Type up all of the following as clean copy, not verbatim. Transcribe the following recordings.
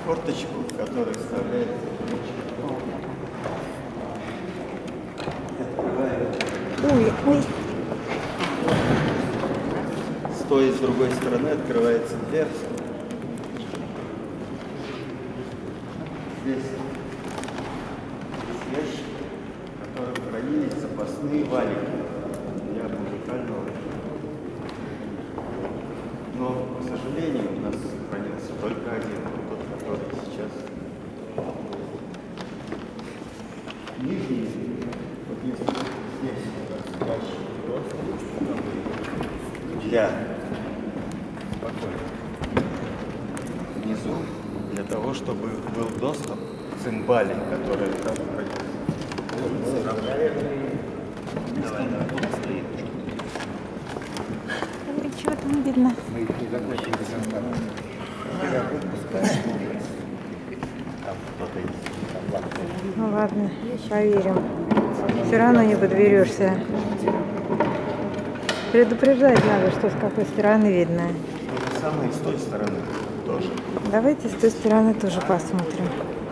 форточку, в которой вставляет ручку. Ой, ой. Стоя с другой стороны, открывается дверца. Здесь ящик, в котором хранились запасные валики для музыкального. Но, к сожалению, у нас сохранился только один, тот, который сейчас. Нижний, вот если здесь ящик просто для спокойно. Внизу для того, чтобы был доступ к цимбале, который там Чего там видно? мы их не закончили до конца. Ну ладно, поверим. Все равно не подберешься. Предупреждать надо, что с какой стороны видно. То же самое и с той стороны тоже. Давайте с той стороны тоже посмотрим.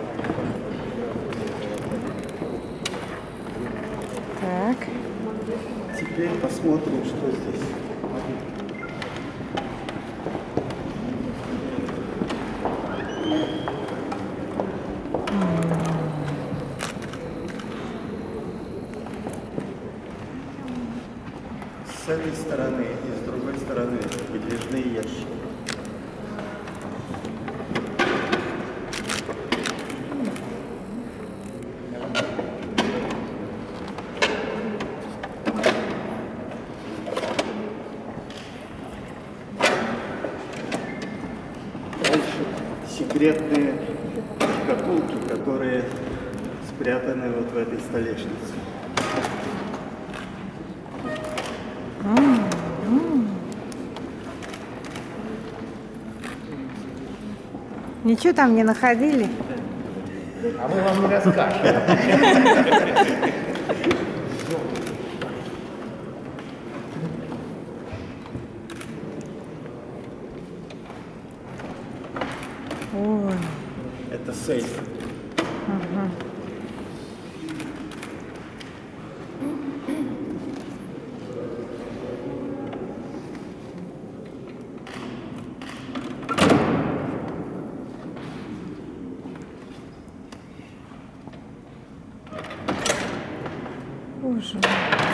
Так. Теперь посмотрим, что здесь. С этой стороны и с другой стороны выдвижные ящики. Дальше секретные шкатулки, которые спрятаны вот в этой столешнице. Ничего там не находили? А мы вам не расскажем. Ой. Это сейф. Ага. Боже мой.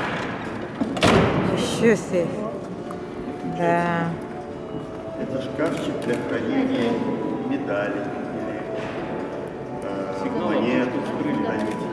Еще сейф. Да. Это шкафчик для хранения медалей или монет,